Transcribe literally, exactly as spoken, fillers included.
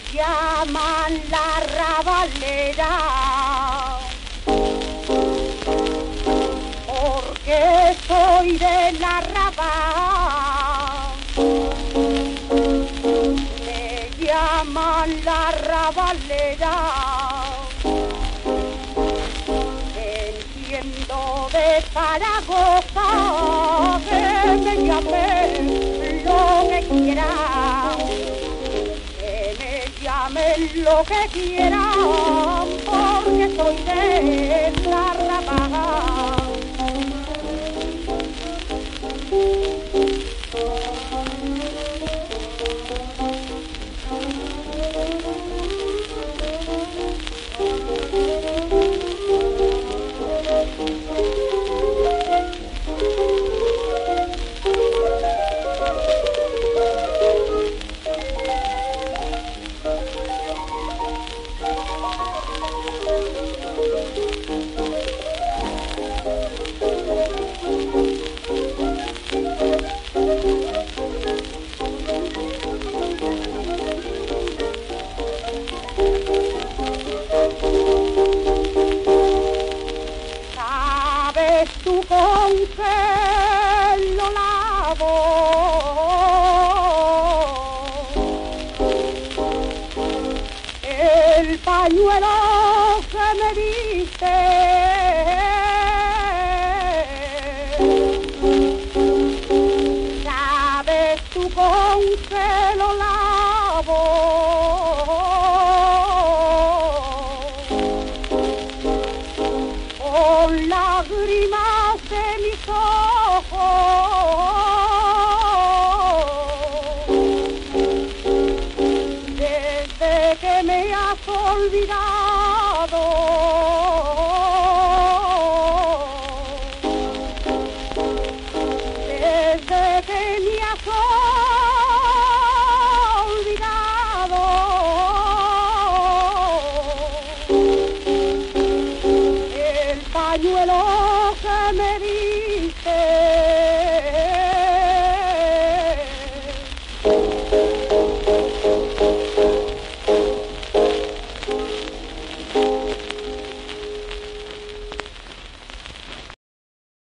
llaman la rabalera, porque soy de la Raval. Me llaman la rabalera, entiendo de Zaragoza, que me llamen lo que quieran, que me llamen lo que quieran, porque soy de la Raval. ¿Sabes tú con qué lo lavo? El pañuelo que me diste, ¿sabes tú con qué lo lavo? Con lágrimas de mis ojos, desde que me has olvidado, desde que me has olvidado. El pañuelo que me diste